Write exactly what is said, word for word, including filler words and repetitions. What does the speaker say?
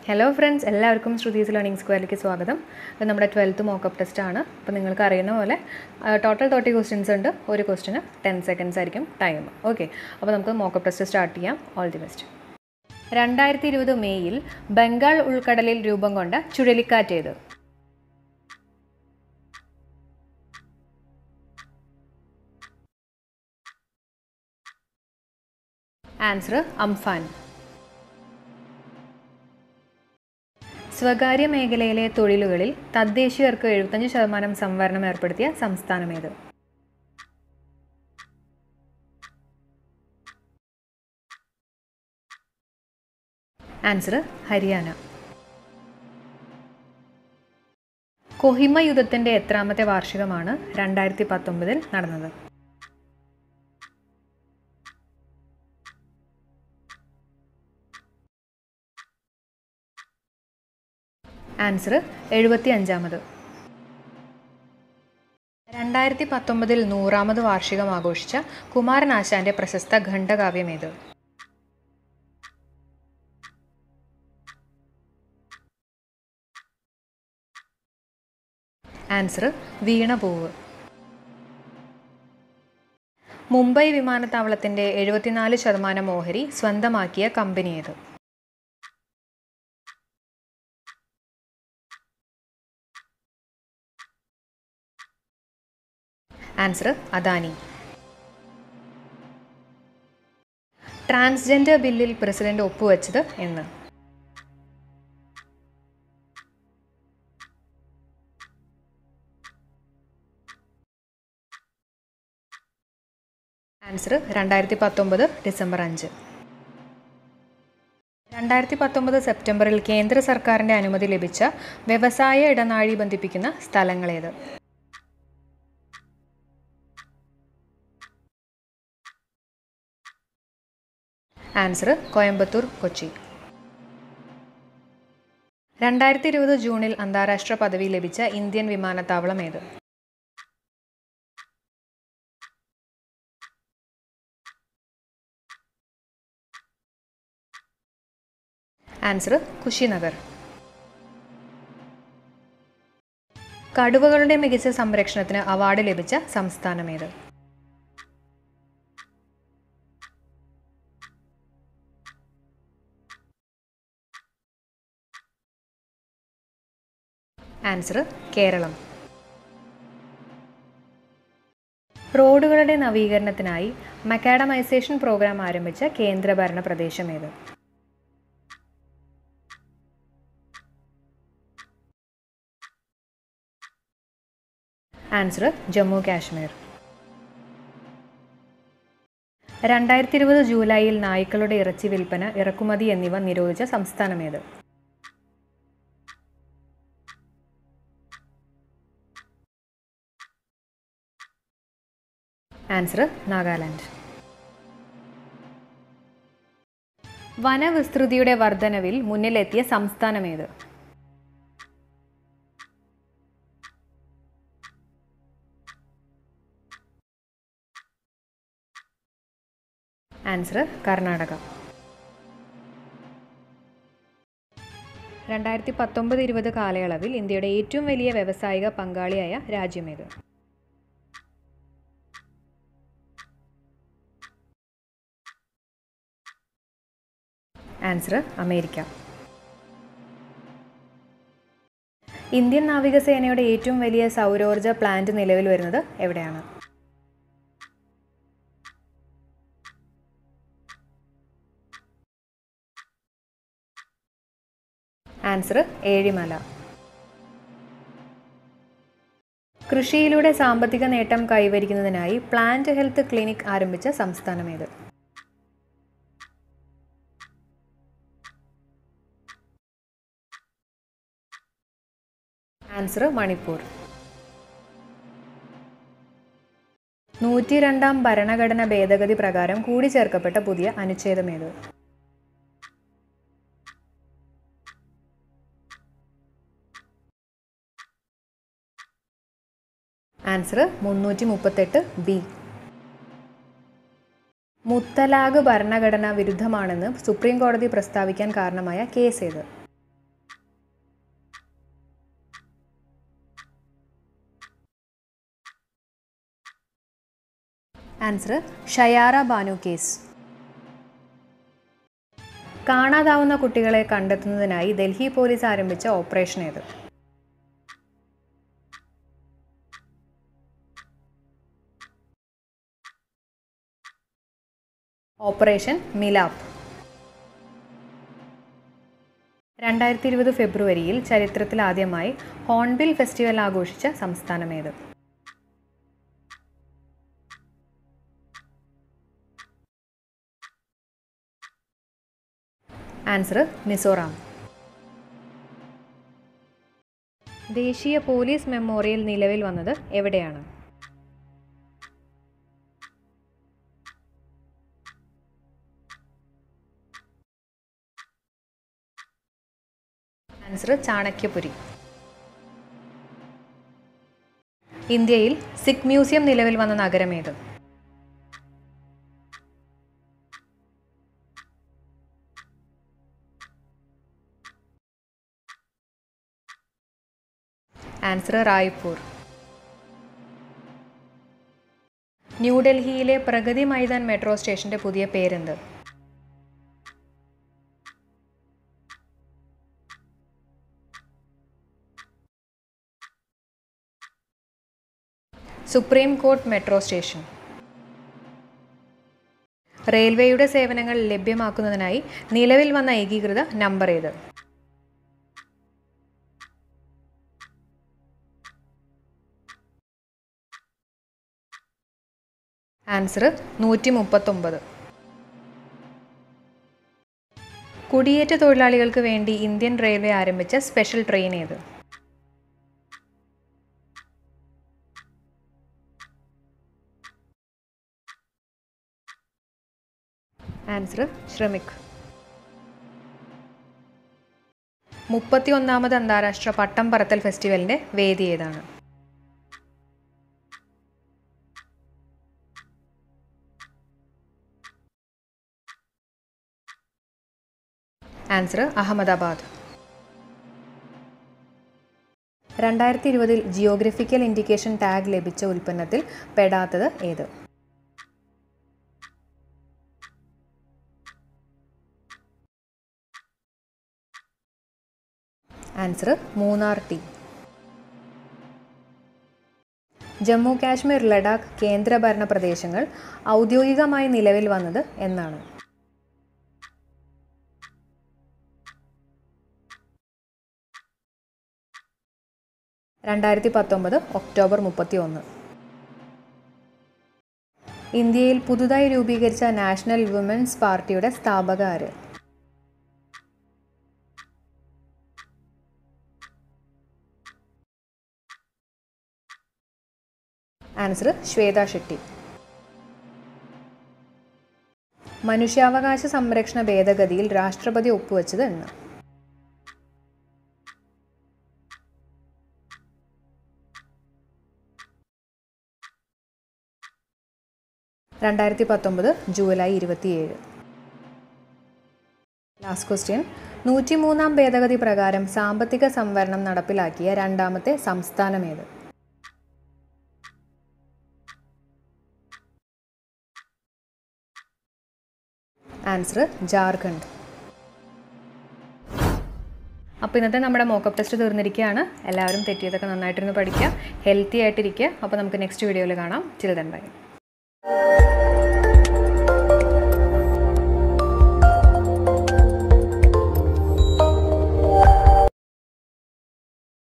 Hello friends, എല്ലാവർക്കും Shruthi's learning സ്ക്വയറിലേക്ക് സ്വാഗതം. ഇത് നമ്മുടെ ട്വൽത്ത് മോക്കപ്പ് ടെസ്റ്റ് ആണ്. അപ്പോൾ നിങ്ങൾക്ക് അറിയുന്ന പോലെ ടോട്ടൽ തേർട്ടി ക്വസ്റ്റ്യൻസ് ഉണ്ട്. ഒരു ക്വസ്റ്റിന് ടെൻ സെക്കൻഡ്സ് ആയിരിക്കും ടൈം. ഓക്കെ, അപ്പോൾ നമുക്ക് മോക്കപ്പ് ടെസ്റ്റ് സ്റ്റാർട്ട് ചെയ്യാം. All the best. രണ്ടായിരത്തി ഇരുപത് മെയ്യിൽ ബംഗാൾ ഉൾക്കടലിൽ രൂപം കൊണ്ട ചുഴലിക്കാറ്റ് ഏത്? Answer Amphan. സ്വകാര്യ മേഖലയിലെ തൊഴിലുകളിൽ തദ്ദേശീയർക്ക് എഴുപത്തഞ്ച് ശതമാനം സംവരണം ഏർപ്പെടുത്തിയ സംസ്ഥാനമേത്? ആൻസർ ഹരിയാന. കൊഹിമ യുദ്ധത്തിന്റെ എത്രാമത്തെ വാർഷികമാണ് രണ്ടായിരത്തി പത്തൊമ്പതിൽ നടന്നത്? ആൻസർ എഴുപത്തി അഞ്ചാമത്. രണ്ടായിരത്തി പത്തൊമ്പതിൽ നൂറാമത് വാർഷികം ആഘോഷിച്ച കുമാരനാശാന്റെ പ്രശസ്ത ഖണ്ഡകാവ്യമേത്? ആൻസർ വീണപൂവ്. മുംബൈ വിമാനത്താവളത്തിന്റെ എഴുപത്തിനാല് ശതമാനം ഓഹരി സ്വന്തമാക്കിയ കമ്പനി ഏത്? ആൻസർ അദാനി. ട്രാൻസ്ജെൻഡർ ബില്ലിൽ പ്രസിഡന്റ് ഒപ്പുവെച്ചത് എന്ന്? ആൻസർ രണ്ടായിരത്തി പത്തൊമ്പത് ഡിസംബർ അഞ്ച്. രണ്ടായിരത്തി പത്തൊമ്പത് സെപ്റ്റംബറിൽ കേന്ദ്ര സർക്കാരിന്റെ അനുമതി ലഭിച്ച വ്യവസായ ഇടനാഴി ബന്ധിപ്പിക്കുന്ന സ്ഥലങ്ങളേത്? ആൻസർ കോയമ്പത്തൂർ, കൊച്ചി. രണ്ടായിരത്തി ഇരുപത് ജൂണിൽ അന്താരാഷ്ട്ര പദവി ലഭിച്ച ഇന്ത്യൻ വിമാനത്താവളം ഏത്? ആൻസർ കുശിനഗർ. കടുവകളുടെ മികച്ച സംരക്ഷണത്തിന് അവാർഡ് ലഭിച്ച സംസ്ഥാനമേത്? ആൻസർ കേരളം. റോഡുകളുടെ നവീകരണത്തിനായി മക്കാഡമൈസേഷൻ പ്രോഗ്രാം ആരംഭിച്ച കേന്ദ്രഭരണ പ്രദേശം ഏത്? ആൻസർ ജമ്മു കാശ്മീർ. രണ്ടായിരത്തി ഇരുപത് ജൂലൈയിൽ നായ്ക്കളുടെ ഇറച്ചി വിൽപ്പന, ഇറക്കുമതി എന്നിവ നിരോധിച്ച സംസ്ഥാനമേത്? ആൻസർ നാഗാലാൻഡ്. വനവിസ്തൃതിയുടെ വർധനവിൽ മുന്നിലെത്തിയ സംസ്ഥാനമേത്? ആൻസർ കർണാടക. രണ്ടായിരത്തി പത്തൊമ്പത് ഇരുപത് കാലയളവിൽ ഇന്ത്യയുടെ ഏറ്റവും വലിയ വ്യാവസായിക പങ്കാളിയായ രാജ്യമേത്? Answer America. ഇന്ത്യൻ നാവികസേനയുടെ ഏറ്റവും വലിയ സൗരോർജ പ്ലാന്റ് നിലവിൽ വരുന്നത് എവിടെയാണ്? ആൻസർ ഏഴിമല. കൃഷിയിലൂടെ സാമ്പത്തിക നേട്ടം കൈവരിക്കുന്നതിനായി പ്ലാന്റ് ഹെൽത്ത് ക്ലിനിക് ആരംഭിച്ച സംസ്ഥാനമേത്? ആൻസർ മണിപ്പൂർ. നൂറ്റി രണ്ടാം ഭരണഘടന ഭേദഗതി പ്രകാരം കൂടിച്ചേർക്കപ്പെട്ട പുതിയ അനുച്ഛേദമേത്? ആൻസർ മുന്നൂറ്റി മുപ്പത്തെട്ട് ബി. മുത്തലാഖ് ഭരണഘടനാ വിരുദ്ധമാണെന്ന് സുപ്രീം കോടതി പ്രസ്താവിക്കാൻ കാരണമായ കേസ് ഏത്? Answer Shayara Banu case. കാണാതാവുന്ന കുട്ടികളെ കണ്ടെത്തുന്നതിനായി ഡൽഹി പോലീസ് ആരംഭിച്ച ഓപ്പറേഷൻ ഏത്? ഓപ്പറേഷൻ മിലാപ്പ്. രണ്ടായിരത്തി ഇരുപത് ഫെബ്രുവരിയിൽ ചരിത്രത്തിൽ ആദ്യമായി ഹോൺബിൽ ഫെസ്റ്റിവൽ ആഘോഷിച്ച സംസ്ഥാനമേത്? ആൻസർ മിസോറാം. ദേശീയ പോലീസ് മെമ്മോറിയൽ നിലവിൽ വന്നത് എവിടെയാണ്? ആൻസർ ചാണക്യപുരി. ഇന്ത്യയിൽ സിഖ് മ്യൂസിയം നിലവിൽ വന്ന നഗരമേത്? ആൻസർ റായ്പൂർ. ന്യൂഡൽഹിയിലെ പ്രഗതി മൈതാൻ മെട്രോ സ്റ്റേഷന്റെ പുതിയ പേരെന്ത്? Supreme court metro station. റെയിൽവേയുടെ സേവനങ്ങൾ ലഭ്യമാക്കുന്നതിനായി നിലവിൽ വന്ന ഏകീകൃത നമ്പർ ഏത്? ആൻസർ നൂറ്റി മുപ്പത്തൊമ്പത്. കുടിയേറ്റ തൊഴിലാളികൾക്ക് വേണ്ടി ഇന്ത്യൻ റെയിൽവേ ആരംഭിച്ച സ്പെഷ്യൽ ട്രെയിൻ ഏത്? ആൻസർ ശ്രമിക്. മുപ്പത്തി ഒന്നാമത് അന്താരാഷ്ട്ര പട്ടം പറത്തൽ ഫെസ്റ്റിവലിന്റെ വേദി ഏതാണ്? ആൻസർ അഹമ്മദാബാദ്. രണ്ടായിരത്തി ഇരുപതിൽ ജിയോഗ്രഫിക്കൽ ഇൻഡിക്കേഷൻ ടാഗ് ലഭിച്ച ഉൽപ്പന്നത്തിൽ പെടാത്തത് ഏത്? Answer Munnar tea. ജമ്മു കാശ്മീർ, ലഡാക്ക് കേന്ദ്രഭരണ പ്രദേശങ്ങൾ ഔദ്യോഗികമായി നിലവിൽ വന്നത് എന്നാണ്? രണ്ടായിരത്തി പത്തൊമ്പത് ഒക്ടോബർ മുപ്പത്തി ഒന്ന്. ഇന്ത്യയിൽ പുതുതായി രൂപീകരിച്ച നാഷണൽ വിമൻസ് പാർട്ടിയുടെ സ്ഥാപക ആര്? ആൻസർ ശ്വേത ഷെട്ടി. മനുഷ്യാവകാശ സംരക്ഷണ ഭേദഗതിയിൽ രാഷ്ട്രപതി ഒപ്പുവെച്ചത് എന്ന്? രണ്ടായിരത്തി പത്തൊമ്പത് ജൂലൈ ഇരുപത്തിയേഴ്. Last question. നൂറ്റിമൂന്നാം ഭേദഗതി പ്രകാരം സാമ്പത്തിക സംവരണം നടപ്പിലാക്കിയ രണ്ടാമത്തെ സംസ്ഥാനമേത്? ആൻസർ ജാർഖണ്ഡ്. അപ്പോൾ ഇന്നത്തെ നമ്മുടെ മോക്കപ്പ് ടെസ്റ്റ് തീർന്നിരിക്കുകയാണ്. എല്ലാവരും തെറ്റിയതൊക്കെ നന്നായിട്ടിരുന്ന് പഠിക്കുക, ഹെൽത്തി ആയിട്ടിരിക്കുക. അപ്പോൾ നമുക്ക് നെക്സ്റ്റ് വീഡിയോയിൽ കാണാം. Chill then by.